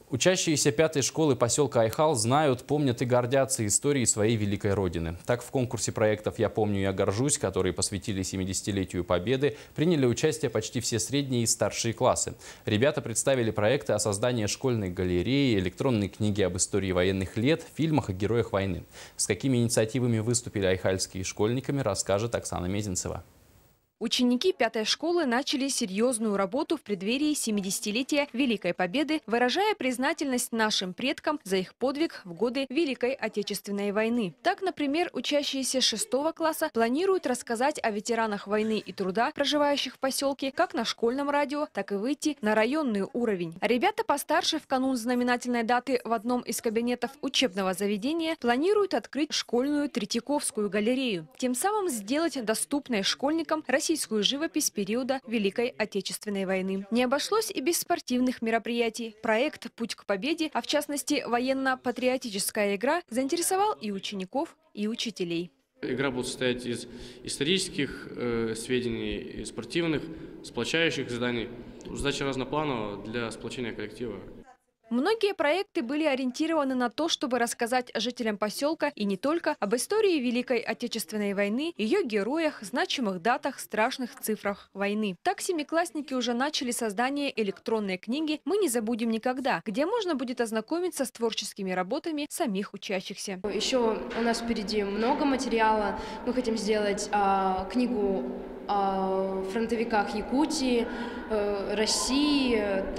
Учащиеся пятой школы поселка Айхал знают, помнят и гордятся историей своей великой родины. Так, в конкурсе проектов «Я помню, я горжусь», которые посвятили 70-летию Победы, приняли участие почти все средние и старшие классы. Ребята представили проекты о создании школьной галереи, электронной книги об истории военных лет, фильмах о героях войны. С какими инициативами выступили айхальские школьниками, расскажет Оксана Мезенцева. Ученики пятой школы начали серьезную работу в преддверии 70-летия Великой Победы, выражая признательность нашим предкам за их подвиг в годы Великой Отечественной войны. Так, например, учащиеся 6 класса планируют рассказать о ветеранах войны и труда, проживающих в поселке, как на школьном радио, так и выйти на районный уровень. А ребята постарше в канун знаменательной даты в одном из кабинетов учебного заведения планируют открыть школьную Третьяковскую галерею, тем самым сделать доступной школьникам российскую живопись периода Великой Отечественной войны. Не обошлось и без спортивных мероприятий. Проект «Путь к победе», а в частности военно-патриотическая игра, заинтересовал и учеников, и учителей. Игра будет состоять из исторических сведений, и спортивных, сплочающих заданий. Задача разноплановая для сплочения коллектива. Многие проекты были ориентированы на то, чтобы рассказать жителям поселка и не только об истории Великой Отечественной войны, ее героях, значимых датах, страшных цифрах войны. Так семиклассники уже начали создание электронной книги «Мы не забудем никогда», где можно будет ознакомиться с творческими работами самих учащихся. Еще у нас впереди много материала. Мы хотим сделать книгу о фронтовиках Якутии, России,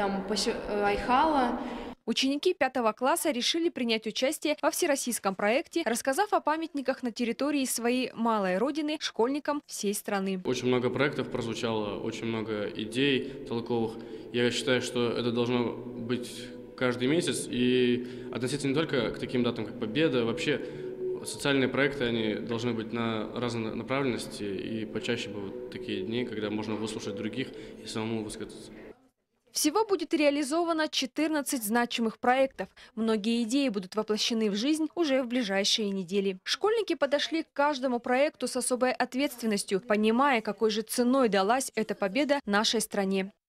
Айхала. Ученики 5 класса решили принять участие во всероссийском проекте, рассказав о памятниках на территории своей малой родины школьникам всей страны. Очень много проектов прозвучало, очень много идей толковых. Я считаю, что это должно быть каждый месяц и относиться не только к таким датам, как Победа, вообще социальные проекты, они должны быть на разной направленности, и почаще будут такие дни, когда можно выслушать других и самому высказаться. Всего будет реализовано 14 значимых проектов. Многие идеи будут воплощены в жизнь уже в ближайшие недели. Школьники подошли к каждому проекту с особой ответственностью, понимая, какой же ценой далась эта победа нашей стране.